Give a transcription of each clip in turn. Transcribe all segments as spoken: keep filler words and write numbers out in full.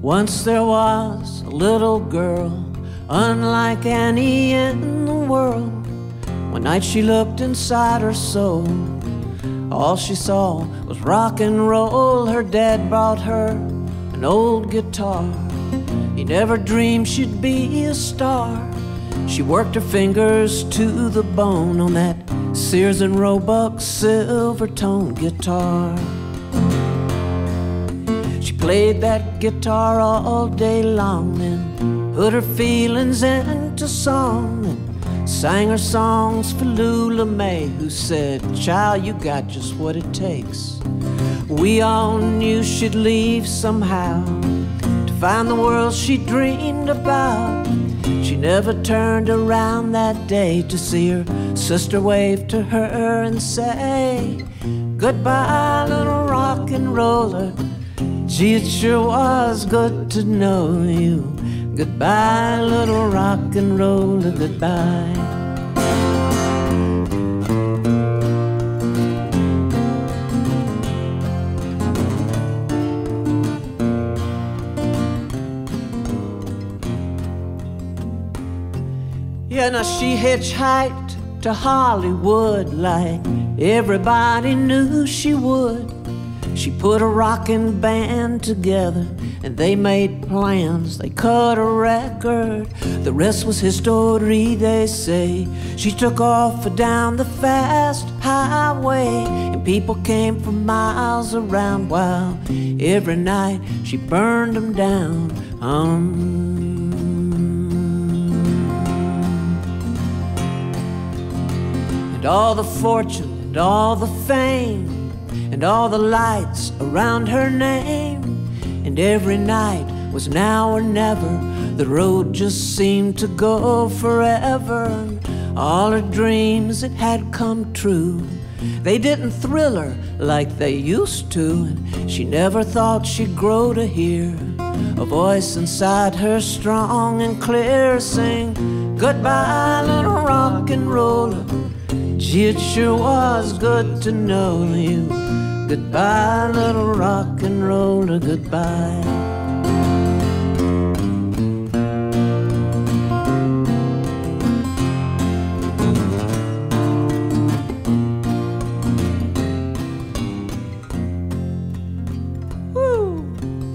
Once there was a little girl, unlike any in the world. One night she looked inside her soul. All she saw was rock and roll. Her dad brought her an old guitar. He never dreamed she'd be a star. She worked her fingers to the bone on that Sears and Roebuck silver-toned guitar. She played that guitar all day long and put her feelings into song and sang her songs for Lula May, who said, "Child, you got just what it takes." We all knew she'd leave somehow to find the world she dreamed about. She never turned around that day to see her sister wave to her and say, "Goodbye, little rock and roller. Gee, it sure was good to know you. Goodbye, little rock and roller, goodbye." Yeah, now she hitchhiked to Hollywood like everybody knew she would. She put a rockin' band together and they made plans. They cut a record. The rest was history, they say. She took off down the fast highway and people came from miles around while every night she burned them down. Um, and all the fortune and all the fame and all the lights around her name, and every night was now or never. The road just seemed to go forever, and all her dreams that had come true, they didn't thrill her like they used to, and she never thought she'd grow to hear a voice inside her strong and clear sing, "Goodbye, little rock and roller. Gee, it sure was good to know you. Goodbye, little rock and roller, goodbye." Woo.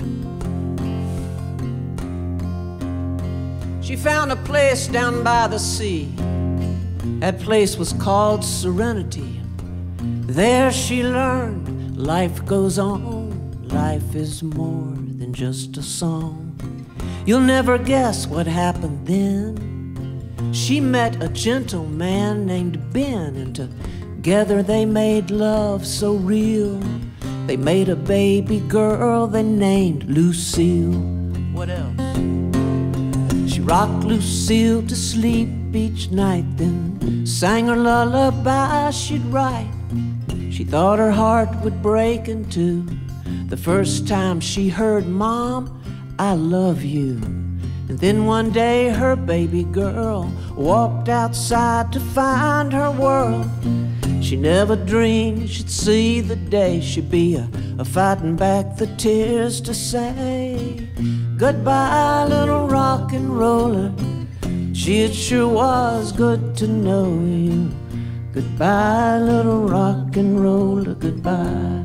She found a place down by the sea. That place was called Serenity. There she learned life goes on, life is more than just a song. You'll never guess what happened then. She met a gentleman named Ben, and together they made love so real. They made a baby girl they named Lucille. What else? She rocked Lucille to sleep each night, then sang her lullaby she'd write. She thought her heart would break in two the first time she heard, "Mom, I love you." And then one day her baby girl walked outside to find her world. She never dreamed she'd see the day she'd be a, a fighting back the tears to say, "Goodbye, little rock and roller. Gee, it sure was good to know you. Goodbye, little rock and roller, goodbye."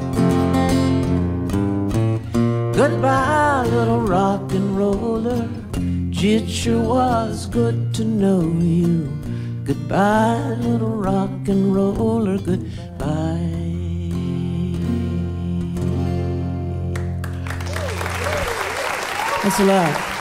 Goodbye, little rock and roller. Gee, it sure was good to know you. Goodbye, little rock and roller, goodbye. Thanks a lot.